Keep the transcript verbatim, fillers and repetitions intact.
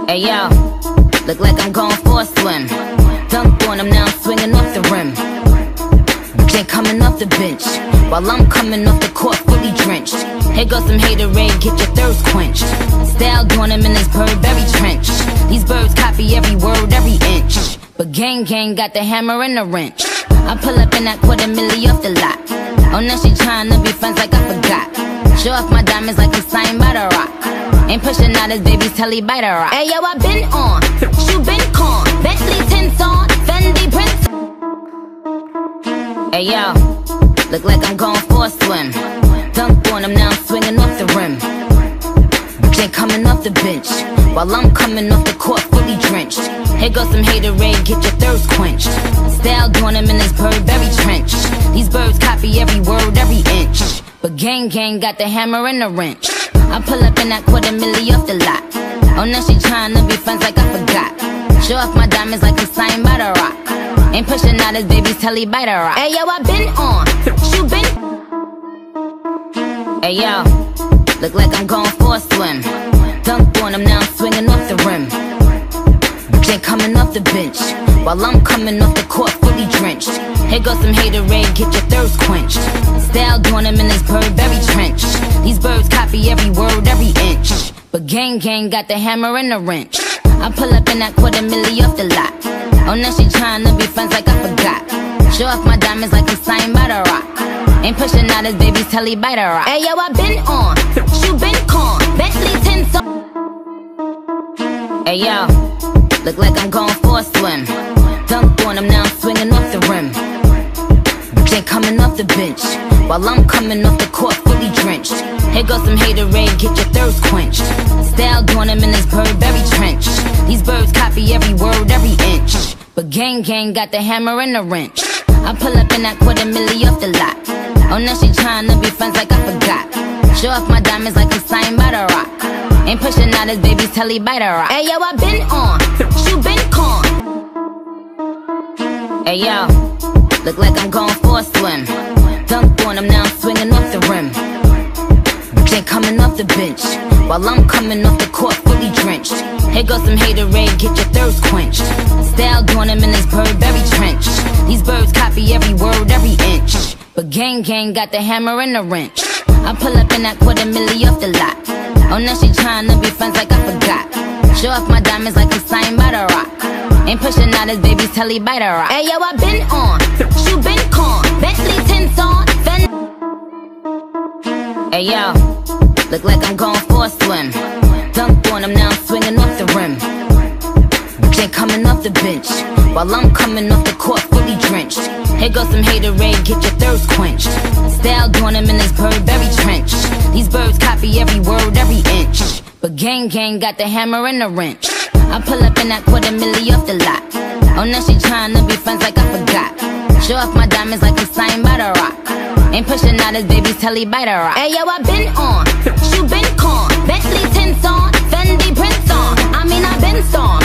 Hey yo, look like I'm going for a swim. Dunked on him, now I'm swinging off the rim. Jay coming off the bench, while I'm coming off the court fully drenched. Here goes some haterade, get your thirst quenched. Style doing him in this Burberry trench. These birds copy every word, every inch. But gang gang got the hammer and the wrench. I pull up in that quarter milli off the lot. Oh, now she tryna be friends like I forgot. Show off my diamonds like I'm signed by the rock. Ain't pushing out his baby's telly by the rock. Hey yo, I been on, you been con. Bentley tints on, Fendi prints. Hey yo, look like I'm going for a swim. Dunked on him, now I'm swinging off the rim. Jay coming off the bench, while I'm coming off the court fully drenched. Here goes some haterade, get your thirst quenched. Style doing him in this Burberry trench. These birds copy every word, every inch. But gang gang got the hammer and the wrench. I pull up in that quarter milli off the lot. Oh, now she tryna be friends like I forgot. Show off my diamonds like I'm signed by the rock. Ain't pushing out his baby's telly by the rock. Hey yo, I been on, you been. Hey yo, look like I'm going for a swim. Dunked on him, now I'm swinging off the rim. Jay coming off the bench, while I'm coming off the court fully drenched. Here goes some haterade, get your thirst quenched. Style doing him in this Burberry trench. These birds copy every word, every inch. But gang gang got the hammer and the wrench. I pull up in that quarter milli off the lot. Oh, now she tryna be friends like I forgot. Show off my diamonds like I'm signed by the rock. Ain't pushing out his baby's telly by the rock. Hey yo, I been on, you been con. Bentley tints on. Hey yo, look like I'm going for a swim. Dunked on him, now I'm swinging off the rim. Jay coming off the bench, while I'm coming off the court fully drenched. Here goes some haterade, get your thirst quenched. Style doing him in this Burberry trench. These birds copy every word, every inch. But gang gang got the hammer and the wrench. I pull up in that quarter milli off the lot. Oh, now she tryna be friends like I forgot. Show off my diamonds like I'm signed by the rock. Ain't pushing out his baby's telly by the rock. Hey yo, I been on, you been con. Hey yo, look like I'm going for a swim. Dunked on him, now I'm swinging off the rim. Jay coming off the bench, while I'm coming off the court fully drenched. Here goes some haterade, get your thirst quenched. Style doing him in this Burberry trench. These birds copy every word, every inch. But gang gang got the hammer and the wrench. I pull up in that quarter milli off the lot. Oh, now she tryna be friends like I forgot. Show off my diamonds like I'm signed by the rock. Ain't pushing out his baby's telly by the rock. Hey yo, I been on, you been con. Bentley tints on, Fendi. Hey yo, look like I'm going for a swim. Dunked on him, now I'm swinging off the rim. Jay coming off the bench, while I'm coming off the court fully drenched. Here goes some haterade, get your thirst quenched. Style doing him in this Burberry trench. These birds copy every word, every inch. But gang gang got the hammer and the wrench. I pull up in that quarter milli off the lot. Oh, now she tryna be friends like I forgot. Show off my diamonds like I'm signed by the rock. Ain't pushing out his baby's telly by the rock. Hey yo, I been on, you been con. Bentley tints on, Fendi prints on. I mean I been storm.